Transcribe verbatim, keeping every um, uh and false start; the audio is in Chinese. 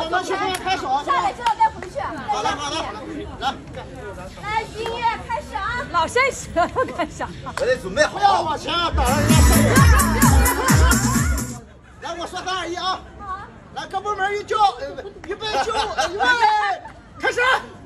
们去公园开手。 下来之后再回去。 好的好的，来， 来，音乐开始啊！ 老山蛇要干啥？ 我得准备好。不要往前啊，挡着人家视野。来，我说三二一啊！来，各部门一叫，预备就，预备，开始。